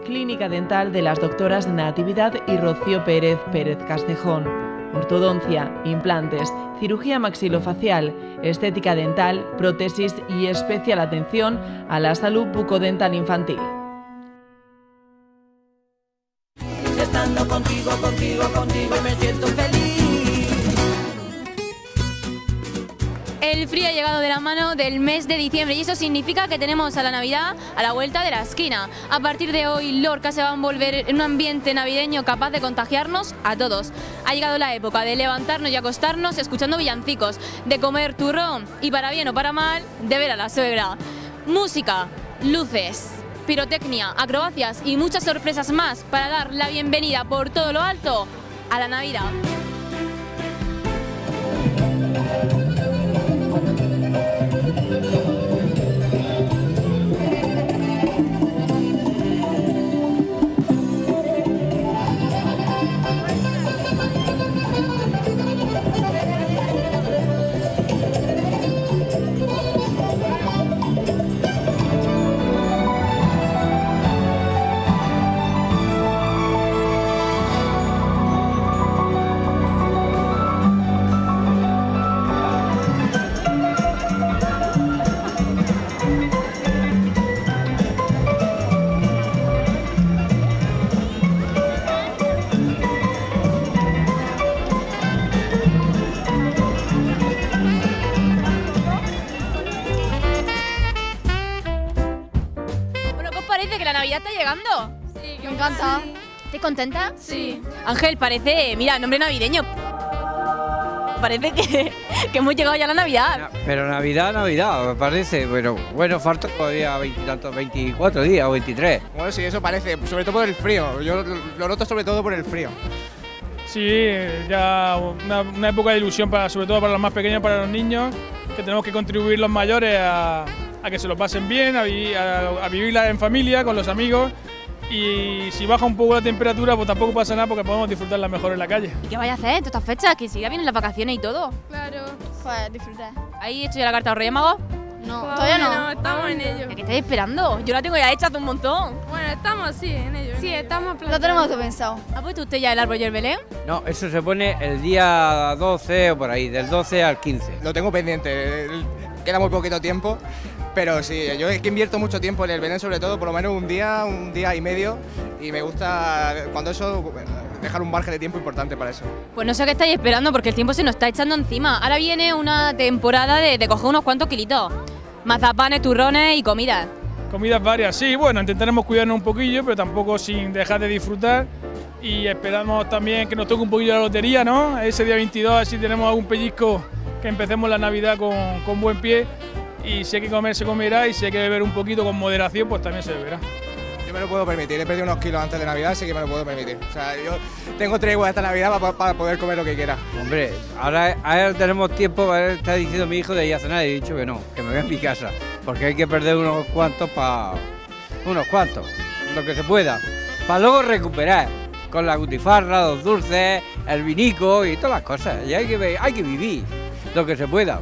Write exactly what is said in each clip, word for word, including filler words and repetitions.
Clínica Dental de las doctoras Natividad y Rocío Pérez Pérez Castejón. Ortodoncia, implantes, cirugía maxilofacial, estética dental, prótesis y especial atención a la salud bucodental infantil. Estando contigo, contigo, contigo me siento feliz. El frío ha llegado de la mano del mes de diciembre y eso significa que tenemos a la Navidad a la vuelta de la esquina. A partir de hoy, Lorca se va a envolver en un ambiente navideño capaz de contagiarnos a todos. Ha llegado la época de levantarnos y acostarnos escuchando villancicos, de comer turrón y, para bien o para mal, de ver a la suegra. Música, luces, pirotecnia, acrobacias y muchas sorpresas más para dar la bienvenida por todo lo alto a la Navidad. Que la Navidad está llegando. Sí, me encanta. Sí. ¿Estás contenta? Sí. Ángel, parece, mira, nombre navideño. Parece que, que hemos llegado ya a la Navidad. Pero Navidad, Navidad, me parece. Pero bueno, falta todavía veintitantos, veinticuatro días o veintitrés. Bueno, sí, eso parece, sobre todo por el frío. Yo lo noto sobre todo por el frío. Sí, ya una, una época de ilusión, para, sobre todo para los más pequeños, para los niños, que tenemos que contribuir los mayores a, a que se lo pasen bien, a, vi, a, a vivirla en familia, con los amigos, y si baja un poco la temperatura, pues tampoco pasa nada porque podemos disfrutarla mejor en la calle. ¿Y qué vaya a hacer en todas estas fechas? Que si ya vienen las vacaciones y todo. Claro, pues disfrutar. ¿Ahí hecho ya la carta de los Reyes Magos? No, Pues todavía no. no, estamos en ello. ¿Qué estáis esperando? Yo la tengo ya hecha hace un montón. Bueno, estamos, sí, en ello. Sí, en ello. estamos Lo tenemos todo pensado. ¿Ha puesto usted ya el árbol y el Belén? No, eso se pone el día doce o por ahí, del doce al quince. Lo tengo pendiente, queda muy poquito tiempo, pero sí, yo es que invierto mucho tiempo en el Belén, sobre todo, por lo menos un día, un día y medio, y me gusta cuando eso, dejar un margen de tiempo importante para eso. Pues no sé qué estáis esperando porque el tiempo se nos está echando encima. Ahora viene una temporada de, de coger unos cuantos kilitos. Mazapanes, turrones y comidas. Comidas varias, sí, bueno, intentaremos cuidarnos un poquillo, pero tampoco sin dejar de disfrutar. Y esperamos también que nos toque un poquillo la lotería, ¿no? Ese día veintidós, así tenemos algún pellizco, que empecemos la Navidad con, con buen pie. Y si hay que comer, se comerá, y si hay que beber un poquito con moderación, pues también se beberá. Yo me lo puedo permitir, he perdido unos kilos antes de Navidad, así que me lo puedo permitir. O sea, yo tengo tregua esta Navidad para, para poder comer lo que quiera. Hombre, ahora, ahora tenemos tiempo, ahora está diciendo mi hijo de ir a cenar y he dicho que no, que me voy a mi casa, porque hay que perder unos cuantos para... unos cuantos, lo que se pueda, para luego recuperar, con la gutifarra, los dulces, el vinico y todas las cosas, y hay que, hay que vivir lo que se pueda.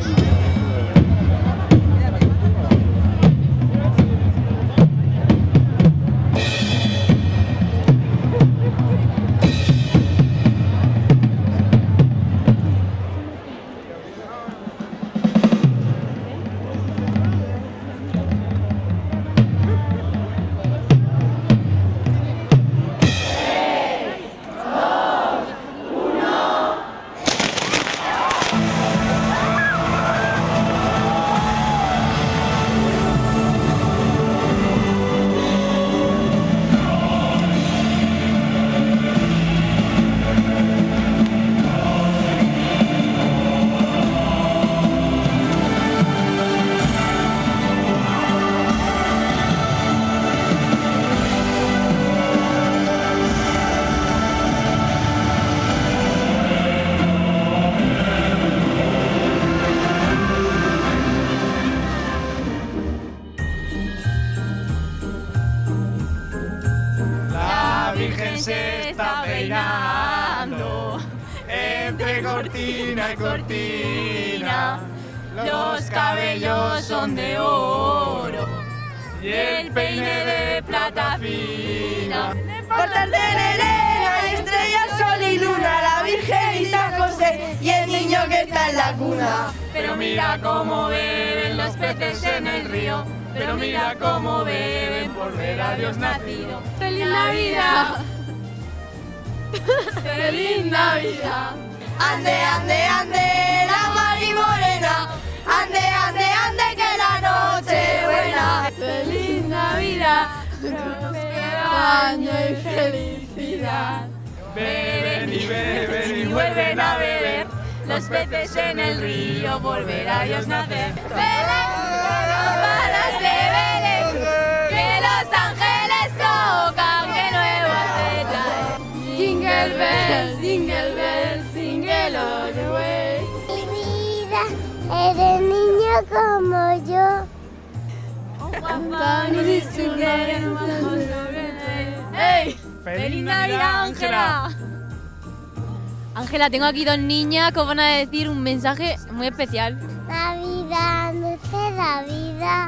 se está peinando entre cortina y cortina. Los cabellos son de oro y el peine de plata fina. Portal de Elena, estrella, sol y luna, la Virgen y San José y el niño que está en la cuna. Pero mira cómo beben los peces en el río, pero mira cómo beben por ver a Dios nacido. ¡Feliz Navidad! ¡Feliz Navidad! Ande, ande, ande, la Mari Morena, ande, ande, ande, que la noche es buena. ¡Feliz Navidad! ¡Próspero año y felicidad! Beben y beben y vuelven a beber, los peces en el río por ver a Dios nacer. Belén, campanas de Belén, que los ángeles tocan, que nuevas te traen. Jingle bells, jingle bells, jingle all the way. Mi vida, eres niño como yo. ¡Ey! ¡Feliz Navidad, Ángela! Ángela, tengo aquí dos niñas que os van a decir un mensaje muy especial. Navidad, dulce la vida.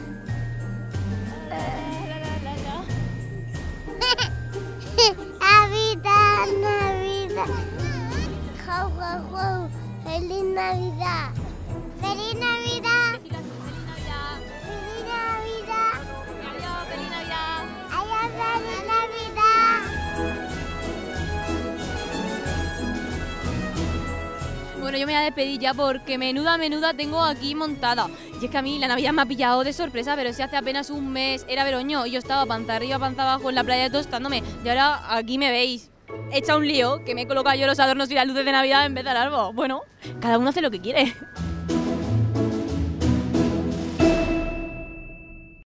Navidad, Navidad. Jau, jau, jau. Feliz Navidad. Feliz Navidad. Feliz Navidad. Feliz Navidad. Adiós, Feliz Navidad. feliz Navidad. Bueno, yo me voy a despedir ya porque menuda, menuda tengo aquí montada. Y es que a mí la Navidad me ha pillado de sorpresa, pero si hace apenas un mes era veroño y yo estaba panza arriba, panza abajo en la playa tostándome. Y ahora aquí me veis, hecha un lío, que me he colocado yo los adornos y las luces de Navidad en vez del árbol. Bueno, cada uno hace lo que quiere.